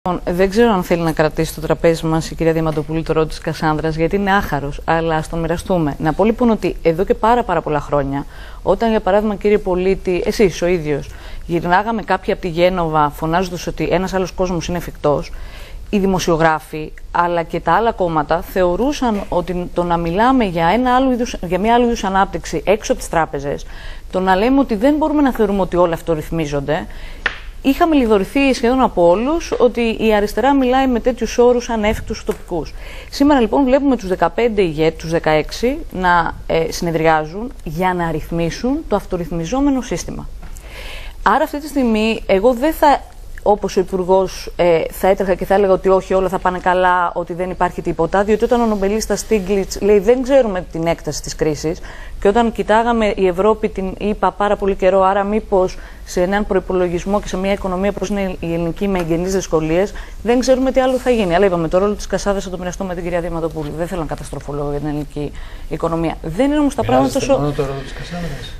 Δεν ξέρω αν θέλει να κρατήσει το τραπέζι μας η κυρία Διαμαντοπούλου το ρόλο της Κασάνδρας, γιατί είναι άχαρος, αλλά ας το μοιραστούμε. Να πω λοιπόν ότι εδώ και πάρα πολλά χρόνια, όταν για παράδειγμα, κύριε πολίτη, εσείς ο ίδιος, γυρνάγαμε κάποιοι από τη Γένοβα φωνάζοντας ότι ένας άλλος κόσμος είναι εφικτός, οι δημοσιογράφοι αλλά και τα άλλα κόμματα θεωρούσαν ότι το να μιλάμε για μια άλλου είδους ανάπτυξη έξω από τις τράπεζες, το να λέμε ότι δεν μπορούμε να θεωρούμε ότι όλα αυτορυθμίζονται. Είχαμε λιδωρηθεί σχεδόν από όλους ότι η αριστερά μιλάει με τέτοιους όρους ανέφικτους ουτοπικούς. Σήμερα λοιπόν βλέπουμε τους 15 ηγέτες, τους 16 να συνεδριάζουν για να ρυθμίσουν το αυτορυθμιζόμενο σύστημα. Άρα αυτή τη στιγμή εγώ δεν θα, όπως ο Υπουργός, θα έτρεχα και θα έλεγα ότι όχι, όλα θα πάνε καλά, ότι δεν υπάρχει τίποτα, διότι όταν ο νομπελίστας Στίγκλιτς λέει δεν ξέρουμε την έκταση της κρίσης και όταν κοιτάγαμε η Ευρώπη την είπα πάρα πολύ καιρό, άρα μήπως σε έναν προϋπολογισμό και σε μια οικονομία όπως είναι η ελληνική με εγγενείς δυσκολίες, δεν ξέρουμε τι άλλο θα γίνει. Αλλά είπαμε, το ρόλο της Κασάνδρας θα το μοιραστώ με την κυρία Διαμαντοπούλου. Δεν θέλω να καταστροφολόγω για την ελληνική οικονομία. Δεν είναι όμως τα πράγματα τόσο. Μόνο το ρόλο της Κασάνδρας.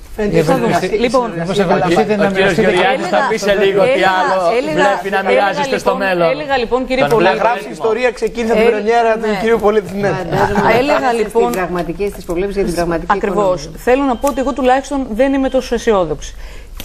Λοιπόν, ο κύριος Γεωργιάδης θα πει σε λίγο τι άλλο βλέπει να μοιράζεστε στο μέλλον. Έλεγα λοιπόν, κύριε πολίτη. Να γράψει ιστορία, ξεκίνησε την πρεμιέρα του κύριου πολίτη. Έλεγα λοιπόν. Τις προβλέψεις για την πραγματική ακριβώς. Θέλω να πω ότι εγώ τουλάχιστον δεν είμαι τόσο αισιόδοξη.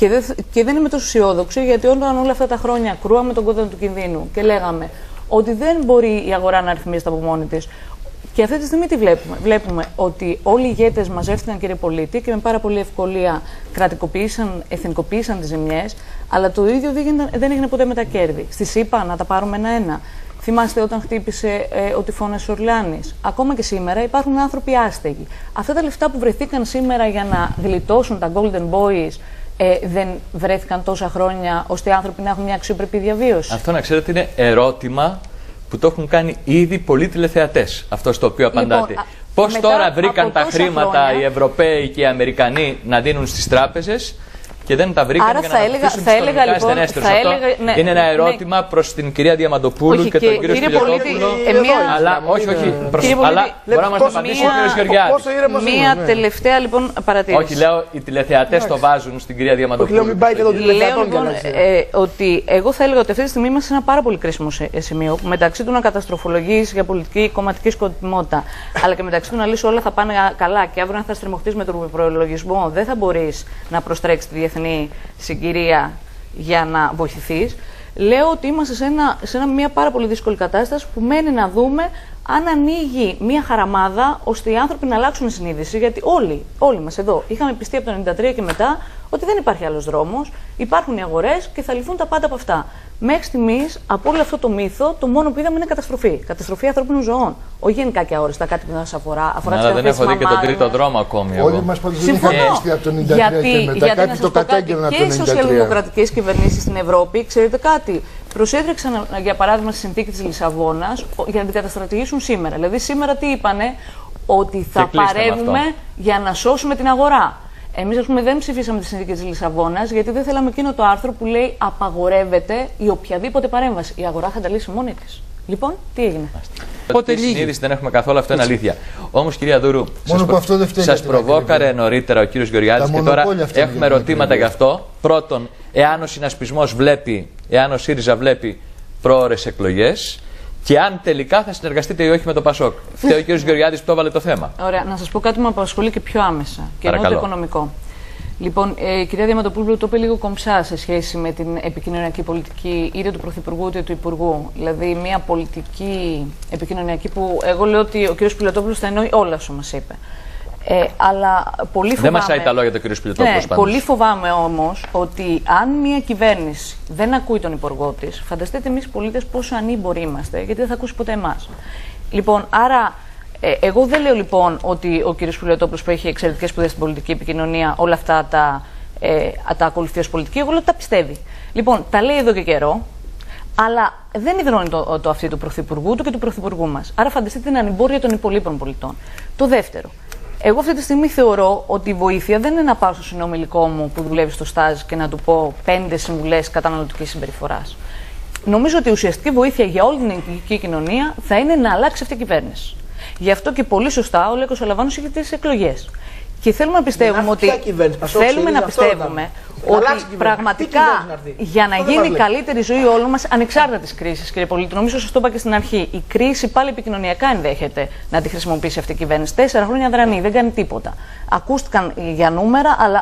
Και δεν είμαι τόσο αισιόδοξη γιατί όταν όλα αυτά τα χρόνια κρούαμε τον κόδωνα του κινδύνου και λέγαμε ότι δεν μπορεί η αγορά να ρυθμίζεται από μόνη της. Και αυτή τη στιγμή τι βλέπουμε. Βλέπουμε ότι όλοι οι ηγέτες μαζεύτηκαν, κύριε πολίτη, και με πάρα πολλή ευκολία κρατικοποίησαν, εθνικοποίησαν τις ζημιές, αλλά το ίδιο δεν έγινε ποτέ με τα κέρδη. Στη ΣΥΠΑ, να τα πάρουμε ένα-ένα. Θυμάστε όταν χτύπησε ο τυφώνας Ορλάνης. Ακόμα και σήμερα υπάρχουν άνθρωποι άστεγοι. Αυτά τα λεφτά που βρεθήκαν σήμερα για να γλιτώσουν τα Golden Boys δεν βρέθηκαν τόσα χρόνια ώστε οι άνθρωποι να έχουν μια αξιοπρεπή διαβίωση. Αυτό να ξέρετε είναι ερώτημα που το έχουν κάνει ήδη πολλοί τηλεθεατές, αυτό στο οποίο απαντάτε. Λοιπόν, πώς τώρα βρήκαν τα χρήματα οι Ευρωπαίοι και οι Αμερικανοί να δίνουν στις τράπεζες και δεν τα βρήκαν για να αναπτύσσουν τις οικονομικά ασθενέστερους. Αυτό είναι ένα ερώτημα προς την κυρία Διαμαντοπούλου και τον κύριο Σπηλιοτόπουλο. Αλλά όχι, αλλά μπορεί να μας το απαντήσει ο κύριος Γεωργιάδης. Μία τελευταία λοιπόν παρατήρηση. Όχι, λέω οι τηλεθεατές το βάζουν στην κυρία Διαμαντοπούλου. Λέω λοιπόν ότι εγώ θα έλεγα ότι αυτή τη στιγμή είμαστε σε ένα πάρα πολύ κρίσιμο σημείο που μεταξύ του να καταστροφολογείς για πολιτική κομματική σκοπιμότητα, αλλά και μεταξύ του να λύσεις όλα θα πάνε καλά και αύριο αν θα στριμωχτείς με τον προλογισμό δεν θα μπορείς να προστρέξεις τη διεθνή συγκυρία για να βοηθηθείς. Λέω ότι είμαστε σε μια πάρα πολύ δύσκολη κατάσταση που μένει να δούμε αν ανοίγει μια χαραμάδα ώστε οι άνθρωποι να αλλάξουν συνείδηση. Γιατί όλοι μας εδώ είχαμε πιστεί από το 1993 και μετά ότι δεν υπάρχει άλλος δρόμος, υπάρχουν οι αγορές και θα λυθούν τα πάντα από αυτά. Μέχρι στιγμής, από όλο αυτό το μύθο, το μόνο που είδαμε είναι καταστροφή. Καταστροφή ανθρώπινων ζωών. Όχι γενικά και αόριστα, κάτι που δεν σας αφορά. Αλλά δεν έχω δει και τον τρίτο δρόμο ακόμη. Όλοι μας πάντως δεν είχαν πιστεί από το 1993 και μετά. Κάτι το κατέγγελναν από το 1993. Και οι σοσιαλδημοκρατικές κυβερνήσεις στην Ευρώπη, ξέρετε κάτι, προσέτρεξαν για παράδειγμα στη συνθήκη της Λισαβόνας για να την καταστρατηγήσουν σήμερα. Δηλαδή σήμερα τι είπανε, ότι θα παρεύουμε για να σώσουμε την αγορά. Εμείς, ας πούμε, δεν ψηφίσαμε τη συνθήκη της Λισαβόνας γιατί δεν θέλαμε εκείνο το άρθρο που λέει απαγορεύεται η οποιαδήποτε παρέμβαση. Η αγορά θα τα λύσει μόνη της. Λοιπόν, τι έγινε. Οπότε συνείδηση δεν έχουμε καθόλου, αυτό είναι αλήθεια. Όμως, κυρία Δούρου, σας προβόκαρε νωρίτερα ο κύριος Γεωργιάδης και τώρα έχουμε ερωτήματα γι' αυτό. Πρώτον, εάν ο συνασπισμός βλέπει, εάν ο ΣΥΡΙΖΑ βλέπει πρόωρες εκλογές. Και αν τελικά θα συνεργαστείτε ή όχι με το ΠΑΣΟΚ. Φταίει ο κ. Γεωργιάδης που το έβαλε το θέμα. Ωραία, να σας πω κάτι που με απασχολεί και πιο άμεσα. Και εννοώ το οικονομικό. Λοιπόν, η κυρία Διαμαντοπούλου το είπε λίγο κομψά σε σχέση με την επικοινωνιακή πολιτική είτε του Πρωθυπουργού είτε του Υπουργού. Δηλαδή, μια πολιτική επικοινωνιακή που εγώ λέω ότι ο κ. Σπηλιοτόπουλος θα εννοεί όλα όσα μας είπε. Αλλά πολύ φοβάμαι. Δεν μασάει τα λόγια του κ. Σπηλιοτόπουλου. Ναι, πολύ φοβάμαι όμως ότι αν μια κυβέρνηση δεν ακούει τον υπουργό της, φανταστείτε εμείς οι πολίτες πόσο ανήμποροι είμαστε, γιατί δεν θα ακούσει ποτέ εμάς. Λοιπόν, άρα, εγώ δεν λέω λοιπόν ότι ο κ. Σπηλιοτόπουλος που έχει εξαιρετικές σπουδές στην πολιτική επικοινωνία, όλα αυτά τα ακολουθεί ως πολιτική, εγώ λέω ότι τα πιστεύει. Λοιπόν, τα λέει εδώ και καιρό. Αλλά δεν υδρώνει το αυτή του Πρωθυπουργού του και του Πρωθυπουργού μας. Άρα, φανταστείτε την ανημπόρια των υπολείπων πολιτών. Το δεύτερο. Εγώ αυτή τη στιγμή θεωρώ ότι η βοήθεια δεν είναι να πάω στο συνομιλικό μου που δουλεύει στο στάζ και να του πω 5 συμβουλές καταναλωτικής συμπεριφοράς. Νομίζω ότι η ουσιαστική βοήθεια για όλη την ελληνική κοινωνία θα είναι να αλλάξει αυτή η κυβέρνηση. Γι' αυτό και πολύ σωστά ο Λέκος Αλαβάνος είχε τις εκλογές. Και θέλουμε να πιστεύουμε ότι, ότι πραγματικά για να γίνει καλύτερη ζωή όλων μας, ανεξάρτητα της κρίσης, κύριε Πολίτη, νομίζω σας το είπα και στην αρχή, η κρίση πάλι επικοινωνιακά ενδέχεται να τη χρησιμοποιήσει αυτή η κυβέρνηση. 4 χρόνια δρανή, δεν κάνει τίποτα. Ακούστηκαν για νούμερα, αλλά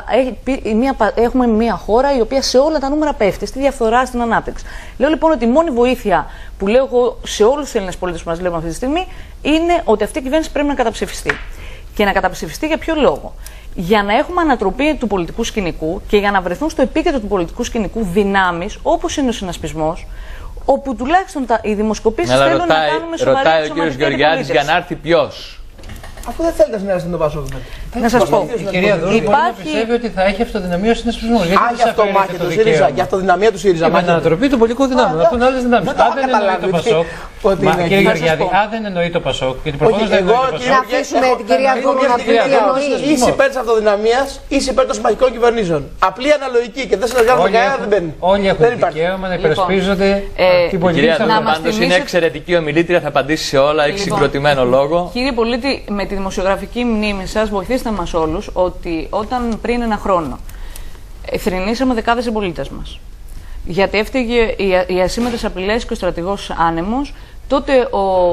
έχουμε μια χώρα η οποία σε όλα τα νούμερα πέφτει, στη διαφθορά, στην ανάπτυξη. Λέω λοιπόν ότι η μόνη βοήθεια που λέω εγώ σε όλους τους Έλληνες πολίτες που μας βλέπουν αυτή τη στιγμή είναι ότι αυτή η κυβέρνηση πρέπει να καταψηφιστεί. Και να καταψηφιστεί για ποιο λόγο? Για να έχουμε ανατροπή του πολιτικού σκηνικού και για να βρεθούν στο επίκεντρο του πολιτικού σκηνικού δυνάμεις όπως είναι ο συνασπισμός, όπου τουλάχιστον οι δημοσκοπήσεις θέλουν να κάνουμε σοβαρή ρωτάει ο κ. Γεωργιάδης για να έρθει ποιος. Αφού δεν θέλετε να συνεργαστείτε με τον Πασόκ. Να σας πω. Η κυρία Δούρου μπορεί να πιστεύει ότι θα έχει αυτοδυναμία ο συνασπισμός. Α, για αυτό μάχεται του ΣΥΡΙΖΑ. Για αυτοδυναμία του ΣΥΡΙΖΑ. Για την ανατροπή του πολιτικού δυνάμεων. Αυτό είναι άλλες δυνάμεις. Αν δεν εννοεί το Πασόκ. Κύριε Γεωργιάδη, αν δεν εννοεί το Πασόκ. Γιατί προφανώς δεν εννοεί το Πασόκ. Να αφήσουμε την κυρία Δούρου να πει τι εννοεί. Είσαι υπέρ της αυτοδυναμίας, είσαι υπέρ των συμμαχικών κυβερνήσεων. Απλή αναλογική και δεν συνεργάζονται κανένα, δεν μπαίνει. Όλοι έχουν δικαίωμα να υπερασπίζονται την πολιτική αυτοδυναμία. Είναι εξαιρετική ομιλήτρια, θα απαντήσει σε όλα, έχει συγκροτημένο λόγο. Κύριε Πολίτη, με τη δημοσιογραφική μνήμη σας, βοηθήστε μας όλους ότι όταν πριν 1 χρόνο θρηνήσαμε δεκάδες συμπολίτες μας, γιατί έφταιγε οι ασήμετρες απειλές και ο στρατηγός άνεμος, τότε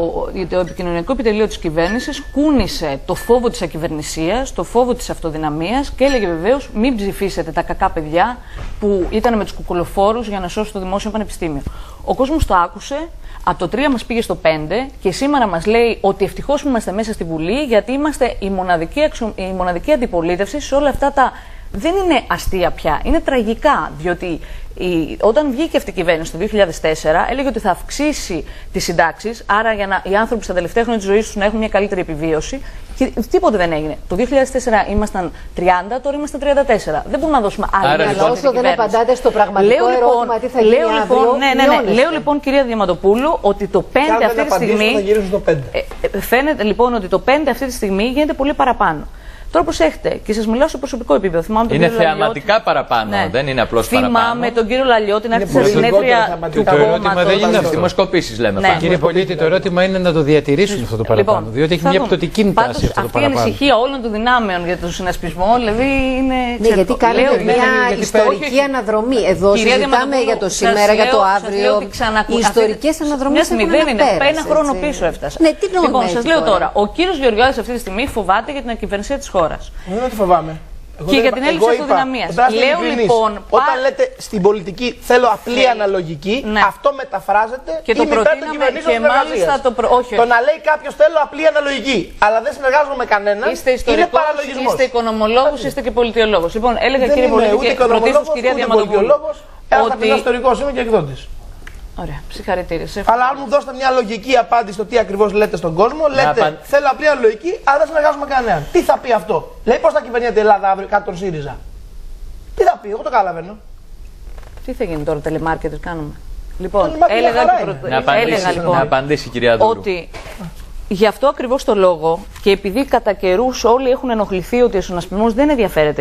το επικοινωνιακό επιτελείο της κυβέρνησης κούνησε το φόβο της ακυβερνησίας, το φόβο της αυτοδυναμίας και έλεγε βεβαίως μην ψηφίσετε τα κακά παιδιά που ήταν με τους κουκουλοφόρους για να σώσουν το δημόσιο πανεπιστήμιο. Ο κόσμος το άκουσε. Από το 3 μας πήγε στο 5 και σήμερα μας λέει ότι ευτυχώς που είμαστε μέσα στη Βουλή, γιατί είμαστε η μοναδική αντιπολίτευση σε όλα αυτά τα. Δεν είναι αστεία πια, είναι τραγικά. Διότι όταν βγήκε αυτή η κυβέρνηση το 2004, έλεγε ότι θα αυξήσει τις συντάξεις, άρα για να οι άνθρωποι στα τελευταία χρόνια της ζωής τους να έχουν μια καλύτερη επιβίωση. Και τίποτε δεν έγινε. Το 2004 ήμασταν 30, τώρα είμαστε 34. Δεν μπορούμε να δώσουμε άλλη. Αλλά όσο δεν απαντάτε στο πραγματικό ερώτημα, τι θα γίνει αύριο. Λέω λοιπόν, κυρία Διαμαντοπούλου, ότι το 5 αυτή τη στιγμή. Φαίνεται λοιπόν ότι το 5 αυτή τη στιγμή γίνεται πολύ παραπάνω. Τώρα προσέχετε και σας μιλάω σε προσωπικό επίπεδο. Είναι θεαματικά παραπάνω, ναι. Δεν είναι απλώς παραπάνω. Θυμάμαι τον κύριο Λαλιώτη να έρθει σε συνέδρια του κόμματος. Δεν είναι δημοσκοπήσεις, λέμε. Ναι. Κύριε Πολίτη, το ερώτημα είναι να το διατηρήσουν αυτό το παραπάνω. Λοιπόν, διότι έχει μια πτωτική τάση αυτό το παραπάνω. Αυτή η ανησυχία όλων των δυνάμεων για τον συνασπισμό, δηλαδή είναι. Ναι, γιατί κάνετε μια ιστορική αναδρομή. Εδώ συζητάμε για το σήμερα, για το αύριο. Οι ιστορικές αναδρομές δεν είναι. 1 χρόνο πίσω έφτασε. Λοιπόν, σας λέω τώρα, ο κύριος Γεωργιάδης αυτή τη στιγμή φοβάται για την ακυβερνησία της χώρας. Δεν είναι ότι φοβάμαι. Και για την έλλειψη αυτοδυναμίας. Λέω λοιπόν. Όταν λέτε στην πολιτική θέλω απλή αναλογική, αυτό μεταφράζεται και το προτείναμε και μάλιστα το να λέει κάποιο θέλω απλή αναλογική, αλλά δεν συνεργάζομαι με κανέναν. Είναι παραλογισμός. Είστε οικονομολόγος, είστε και πολιτιολόγος. Λοιπόν, έλεγα κύριε Πολίτη, πρωτίστως κυρία Διαμαντοπούλου. Ότι ιστορικός είμαι και εκδότης. Ωραία, συγχαρητήρια. Αλλά αν μου δώσετε μια λογική απάντηση στο τι ακριβώς λέτε στον κόσμο, λέτε θέλω απλή αναλογική, αλλά δεν συνεργάζομαι με κανέναν. Τι θα πει αυτό? Λέει πώς θα κυβερνιέται η Ελλάδα αύριο κάτω τον ΣΥΡΙΖΑ? Τι θα πει, εγώ το καταλαβαίνω. Τι θα γίνει τώρα, τελεμάρκετ κάνουμε? Λοιπόν, να απαντήσει η κυρία Δούρου. Ότι γι' αυτό ακριβώς το λόγο και επειδή κατά καιρούς όλοι έχουν ενοχληθεί ότι ο συνασπισμός δεν ενδιαφέρεται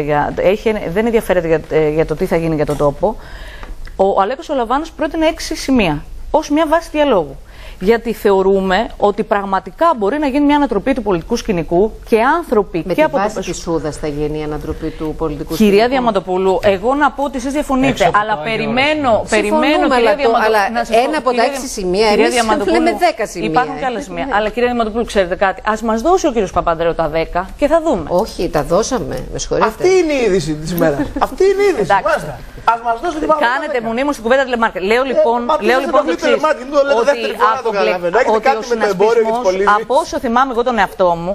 για το τι θα γίνει για τον τόπο, ο Αλέκος ο Λαβάνος πρότεινε 6 σημεία ως μια βάση διαλόγου. Γιατί θεωρούμε ότι πραγματικά μπορεί να γίνει μια ανατροπή του πολιτικού σκηνικού και άνθρωποι με και από τη βάση της Σούδας θα γίνει η ανατροπή του πολιτικού σκηνικού. Κυρία Διαμαντοπούλου, εγώ να πω ότι εσείς διαφωνείτε, αλλά περιμένω κυρία Διαμαντοπούλου. Αλλά ένα από τα 6 σημεία, εμείς λέμε 10 σημεία. Υπάρχουν και άλλα σημεία. Αλλά κυρία Διαμαντοπούλου, ξέρετε κάτι, ας μας δώσει ο κύριος Παπανδρέου τα 10 και θα δούμε. Όχι, τα δώσαμε, με συγχωρείτε. Αυτή είναι η είδηση της ημέρας. Αυτή είναι η είδηση. Ας μας δώσει την παράδοση. Κάνετε μονίμως στην κουβέντα τηλεμάρκετ. Λέω λοιπόν το εξής, ότι ο συνασπισμός, από όσο θυμάμαι εγώ τον εαυτό μου,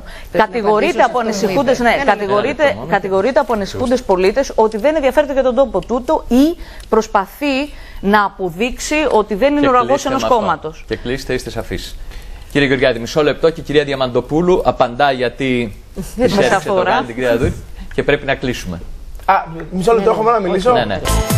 κατηγορείται από ανησυχούντες πολίτες ότι δεν ενδιαφέρεται για τον τόπο τούτο ή προσπαθεί να αποδείξει ότι δεν είναι ουραγός ενός κόμματος. Και κλείστε, είστε σαφείς. Κύριε Γεωργιάδη, μισό λεπτό και η κυρία Διαμαντοπούλου απαντά γιατί της έριξε το γάντι την κυρία Δούρου και πρέπει να κλείσουμε. Μισό λεπτό, έχω να μιλήσω. Ναι.